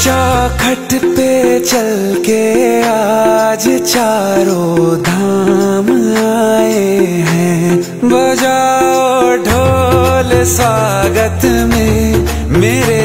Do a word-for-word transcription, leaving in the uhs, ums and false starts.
चौखट पे चल के आज चारों धाम आए हैं। बजाओ ढोल स्वागत में मेरे